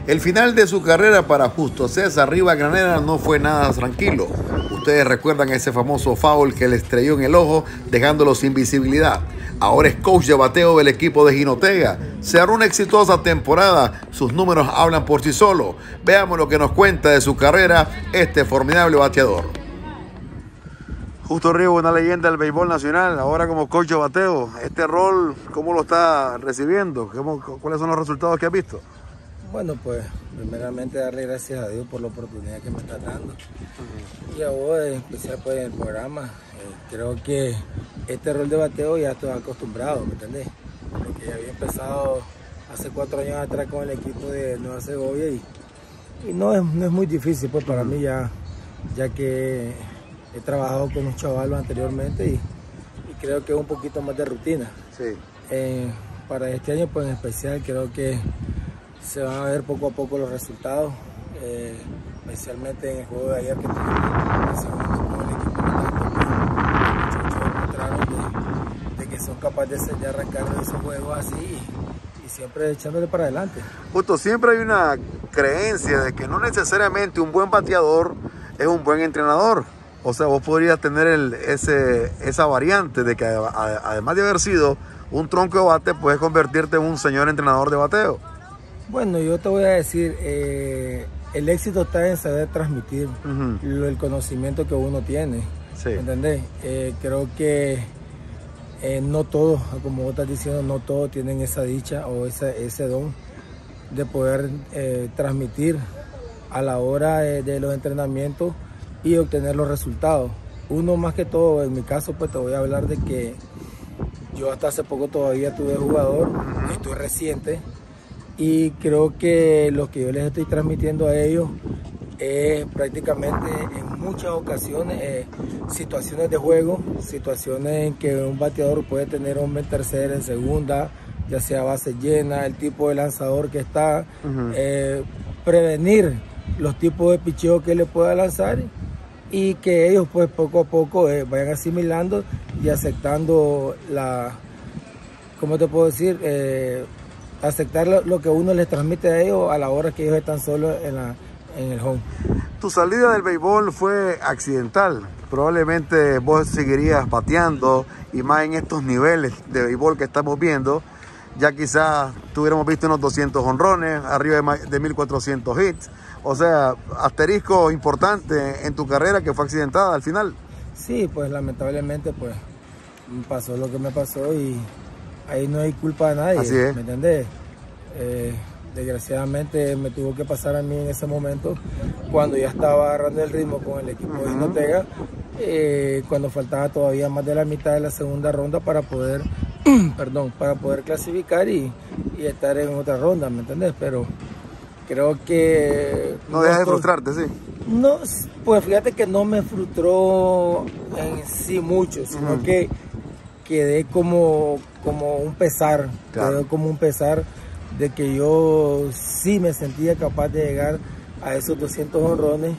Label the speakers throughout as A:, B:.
A: El final de su carrera para Justo César Rivadeneira no fue nada tranquilo. Ustedes recuerdan ese famoso foul que le estrelló en el ojo, dejándolo sin visibilidad. Ahora es coach de bateo del equipo de Jinotega. Cerró una exitosa temporada. Sus números hablan por sí solos. Veamos lo que nos cuenta de su carrera este formidable bateador. Justo Riva, una leyenda del béisbol nacional, ahora como coach de bateo. Este rol, ¿cómo lo está recibiendo? ¿Cuáles son los resultados que has visto?
B: Bueno, pues primeramente darle gracias a Dios por la oportunidad que me está dando. Y a vos, en especial pues en el programa, creo que este rol de bateo ya estoy acostumbrado, ¿me entendés? Porque ya había empezado hace 4 años atrás con el equipo de Nueva Segovia y no es muy difícil pues para mí ya que he trabajado con un chaval anteriormente y creo que es un poquito más de rutina.
A: Sí.
B: Para este año pues en especial creo que se van a ver poco a poco los resultados, especialmente en el juego de ayer que tuvimos con el equipo muchachos demostraron de que son capaces de arrancar de esos juegos así y siempre echándole para adelante.
A: Justo, siempre hay una creencia de que no necesariamente un buen bateador es un buen entrenador. O sea, vos podrías tener esa variante de que además de haber sido un tronco de bate, puedes convertirte en un señor entrenador de bateo.
B: Bueno, yo te voy a decir, el éxito está en saber transmitir el conocimiento que uno tiene,
A: sí.
B: ¿Entendés? Creo que no todos, como vos estás diciendo, no todos tienen esa dicha o ese don de poder transmitir a la hora de los entrenamientos y obtener los resultados. Uno más que todo, en mi caso, pues te voy a hablar de que yo hasta hace poco todavía tuve jugador, estoy reciente, y creo que lo que yo les estoy transmitiendo a ellos es prácticamente en muchas ocasiones situaciones de juego, situaciones en que un bateador puede tener hombre en tercera, en segunda, ya sea base llena, el tipo de lanzador que está, prevenir los tipos de picheo que le pueda lanzar y que ellos pues poco a poco vayan asimilando y aceptando ¿cómo te puedo decir? Aceptar lo que uno les transmite a ellos a la hora que ellos están solos en el home.
A: Tu salida del béisbol fue accidental. Probablemente vos seguirías bateando y más en estos niveles de béisbol que estamos viendo. Ya quizás tuviéramos visto unos 200 jonrones, arriba de 1400 hits. O sea, asterisco importante en tu carrera que fue accidentada al final.
B: Sí, pues lamentablemente pues me pasó lo que me pasó y ahí no hay culpa de nadie.
A: Así es.
B: ¿Me entendés? Desgraciadamente me tuvo que pasar a mí en ese momento cuando ya estaba agarrando el ritmo con el equipo de Jinotega, cuando faltaba todavía más de la mitad de la segunda ronda para poder para poder clasificar y estar en otra ronda, ¿me entendés? Pero creo que
A: no dejas de frustrarte, sí.
B: No, pues fíjate que no me frustró en sí mucho, sino que quedé como un pesar,
A: claro.
B: Quedó como un pesar de que yo sí me sentía capaz de llegar a esos 200 jonrones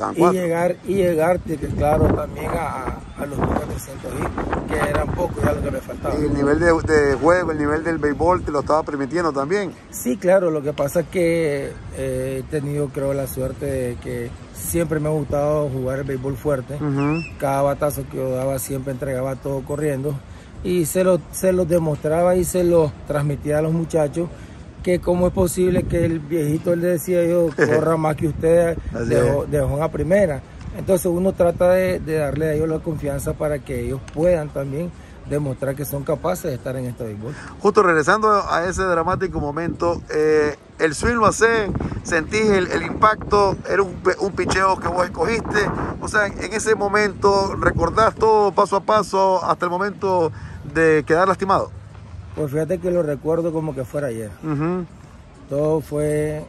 B: y llegar, claro, también a los 1400 hits, que eran pocos, ya lo que me faltaba.
A: Y el nivel de juego, el nivel del béisbol te lo estaba permitiendo también.
B: Sí, claro, lo que pasa es que he tenido, creo, la suerte de que siempre me ha gustado jugar el béisbol fuerte. Cada batazo que yo daba siempre entregaba todo corriendo y se lo demostraba y se lo transmitía a los muchachos que cómo es posible que el viejito le decía yo corra más que usted de home a primera. Entonces uno trata de darle a ellos la confianza para que ellos puedan también demostrar que son capaces de estar en este béisbol.
A: Justo regresando a ese dramático momento, el swing lo hace, sentís el impacto, era un picheo que vos escogiste, o sea, en ese momento recordás todo paso a paso hasta el momento de quedar lastimado.
B: Pues fíjate que lo recuerdo como que fuera ayer. Todo fue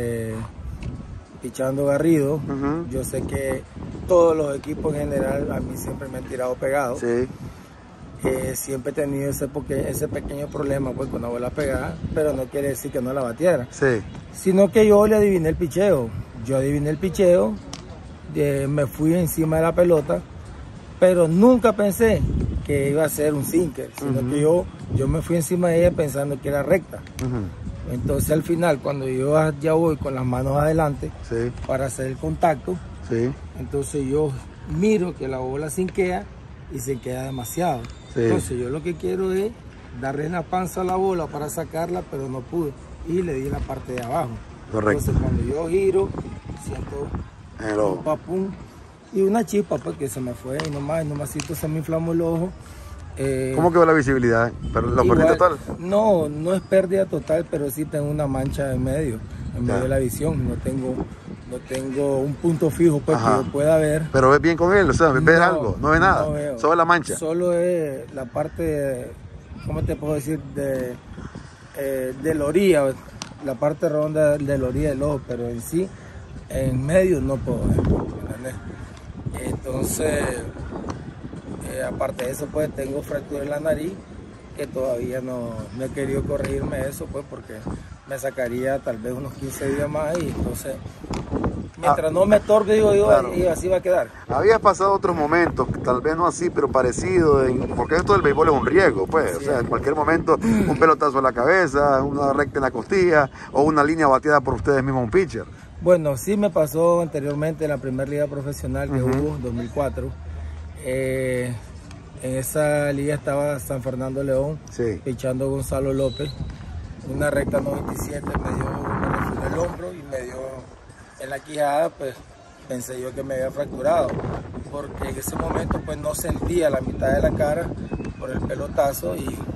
B: pichando Garrido. Yo sé que todos los equipos en general a mí siempre me han tirado pegado.
A: Sí.
B: Siempre he tenido ese pequeño problema pues, con la bola pegada, pero no quiere decir que no la batiera.
A: Sí.
B: Sino que yo le adiviné el picheo. Yo adiviné el picheo, me fui encima de la pelota, pero nunca pensé que iba a ser un sinker, sino que yo me fui encima de ella pensando que era recta. Entonces al final, cuando yo ya voy con las manos adelante
A: Sí.
B: para hacer el contacto,
A: Sí.
B: entonces yo miro que la bola sinquea y se queda demasiado.
A: Sí.
B: Entonces yo lo que quiero es darle en la panza a la bola para sacarla, pero no pude. Y le di en la parte de abajo.
A: Correcto.
B: Entonces cuando yo giro, siento
A: En el ojo.
B: un papum y una chispa porque se me fue y nomasito se me inflamó el ojo.
A: ¿Cómo quedó la visibilidad? ¿Pero la
B: Igual,
A: perdí total?
B: No, no es pérdida total, pero sí tengo una mancha en medio de la visión. No tengo un punto fijo pues, que yo pueda ver.
A: Pero ves bien con él, o sea, ves
B: No,
A: algo, no ves nada,
B: no veo.
A: solo la mancha.
B: Solo es la parte, ¿cómo te puedo decir? De la orilla, la parte ronda de la orilla del ojo, pero en sí, en medio no puedo ver. ¿Entendés? Entonces, aparte de eso, pues tengo fractura en la nariz, que todavía no he querido corregirme eso, pues porque me sacaría tal vez unos 15 días más y entonces, mientras no me estorbe, digo yo,
A: claro.
B: y así va a quedar.
A: Habías pasado otros momentos, tal vez no así, pero parecido, porque esto del béisbol es un riesgo, pues, o sea, en cualquier momento un pelotazo en la cabeza, una recta en la costilla o una línea bateada por ustedes mismos, un pitcher.
B: Bueno, sí me pasó anteriormente en la primera liga profesional que hubo, 2004. En esa liga estaba San Fernando León,
A: Sí.
B: pichando Gonzalo López. Una recta 97 me refirió el hombro y me dio en la quijada, pues pensé yo que me había fracturado. Porque en ese momento pues no sentía la mitad de la cara por el pelotazo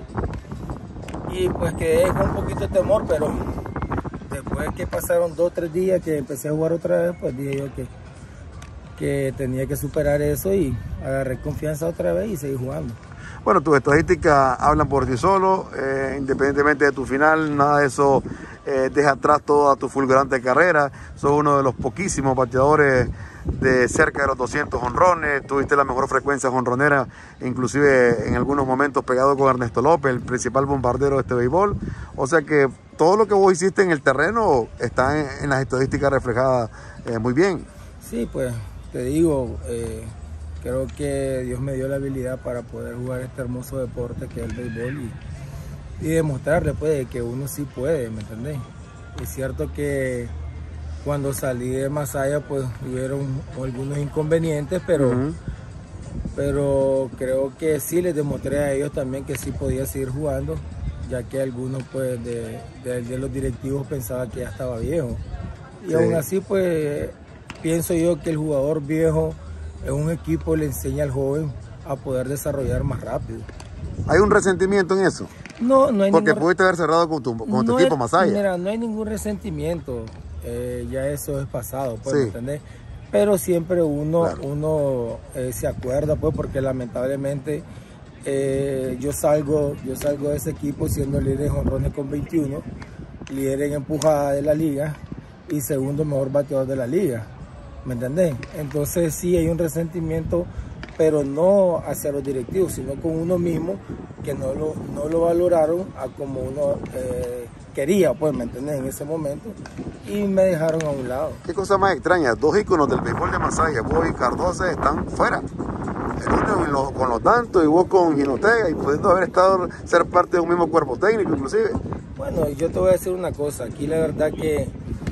B: y pues quedé con un poquito de temor, pero después que pasaron 2 o 3 días que empecé a jugar otra vez, pues dije yo que tenía que superar eso y agarré confianza otra vez y seguí jugando.
A: Bueno, tus estadísticas hablan por ti solo, independientemente de tu final, nada de eso deja atrás toda tu fulgurante carrera. Sos uno de los poquísimos bateadores de cerca de los 200 jonrones, tuviste la mejor frecuencia jonronera, inclusive en algunos momentos pegado con Ernesto López, el principal bombardero de este béisbol. O sea que todo lo que vos hiciste en el terreno está en las estadísticas reflejadas muy bien.
B: Sí, pues te digo, creo que Dios me dio la habilidad para poder jugar este hermoso deporte que es el béisbol y demostrarle pues que uno sí puede, ¿me entendés? Es cierto que cuando salí de Masaya pues hubieron algunos inconvenientes, pero creo que sí les demostré a ellos también que sí podía seguir jugando, ya que algunos pues de los directivos pensaban que ya estaba viejo. Y sí, aún así pues pienso yo que el jugador viejo en un equipo le enseña al joven a poder desarrollar más rápido.
A: ¿Hay un resentimiento en eso?
B: No, no hay
A: porque
B: ningún...
A: pudiste haber cerrado con tu equipo Masaya.
B: Mira, no hay ningún resentimiento, ya eso es pasado, pues,
A: sí.
B: ¿me entendés? Pero siempre uno,
A: claro,
B: se acuerda, pues, porque lamentablemente yo salgo de ese equipo siendo líder en jonrones con 21, líder en empujada de la liga y segundo mejor bateador de la liga, ¿me entendés? Entonces sí hay un resentimiento, pero no hacia los directivos, sino con uno mismo, que no lo valoraron a como uno quería, pues, ¿me entendés? En ese momento, y me dejaron a un lado.
A: Qué cosa más extraña, 2 íconos del béisbol de Masaya, vos y Cardoso, están fuera. El uno con los Dantos y vos con Jinotega, y pudiendo haber estado, ser parte de un mismo cuerpo técnico inclusive.
B: Bueno, yo te voy a decir una cosa, aquí la verdad que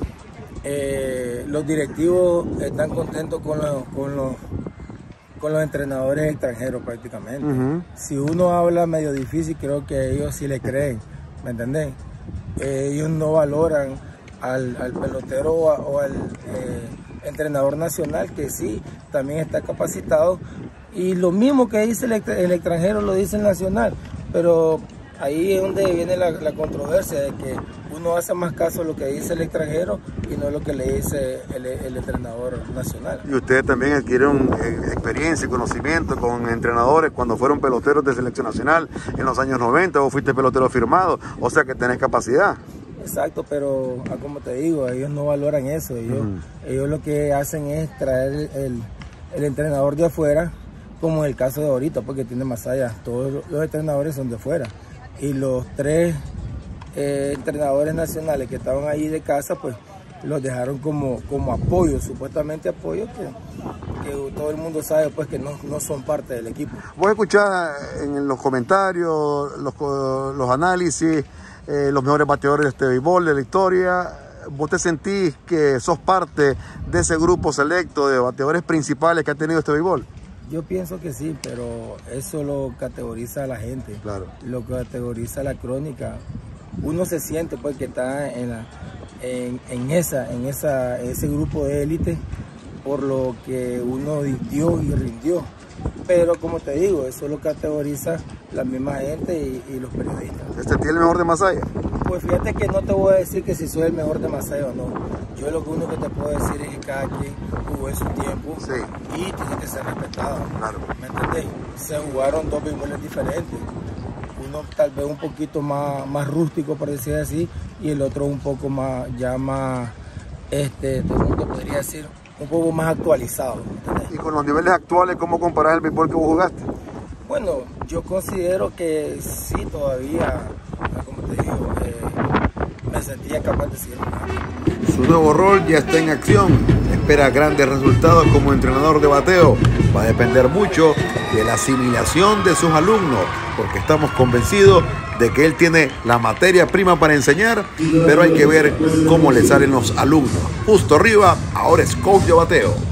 B: los directivos están contentos con los entrenadores extranjeros prácticamente. Si uno habla medio difícil, creo que ellos sí le creen, ¿me entendés? Ellos no valoran al pelotero o al entrenador nacional, que sí, también está capacitado. Y lo mismo que dice el extranjero lo dice el nacional, pero ahí es donde viene la controversia de que uno hace más caso a lo que dice el extranjero y no lo que le dice el entrenador nacional.
A: Y ustedes también adquirieron experiencia y conocimiento con entrenadores cuando fueron peloteros de selección nacional en los años 90, vos fuiste pelotero firmado, o sea que tenés capacidad.
B: Exacto, pero como te digo, ellos no valoran eso, ellos lo que hacen es traer el entrenador de afuera, como en el caso de ahorita, porque tiene Masaya, todos los entrenadores son de afuera. Y los 3 entrenadores nacionales que estaban ahí de casa, pues los dejaron como apoyo, supuestamente apoyo, que todo el mundo sabe pues que no son parte del equipo.
A: Vos escuchás en los comentarios, los análisis, los mejores bateadores de este béisbol, de la historia. ¿Vos te sentís que sos parte de ese grupo selecto de bateadores principales que ha tenido este béisbol?
B: Yo pienso que sí, pero eso lo categoriza a la gente,
A: claro.
B: Lo categoriza la crónica. Uno se siente pues que está en ese grupo de élite por lo que uno dio y rindió. Pero como te digo, eso lo categoriza la misma gente y los periodistas.
A: ¿Este tiene el mejor de Masaya?
B: Pues fíjate que no te voy a decir que si soy el mejor de Masaya o no. Yo lo único que te puedo decir es que cada quien jugó en su tiempo, sí, y tiene que ser respetado. Claro. ¿Me entendés? Se jugaron dos béisboles diferentes. Uno tal vez un poquito más rústico, por decir así, y el otro un poco más, todo el mundo podría decir, un poco más actualizado. ¿Entendés?
A: Y con los niveles actuales, ¿cómo comparás el béisbol que vos jugaste?
B: Bueno, yo considero que sí, todavía, como te digo, me sentía capaz de seguir jugando.
A: Su nuevo rol ya está en acción. Espera grandes resultados como entrenador de bateo. Va a depender mucho de la asimilación de sus alumnos, porque estamos convencidos de que él tiene la materia prima para enseñar, pero hay que ver cómo le salen los alumnos. Justo Arriba ahora es coach de bateo.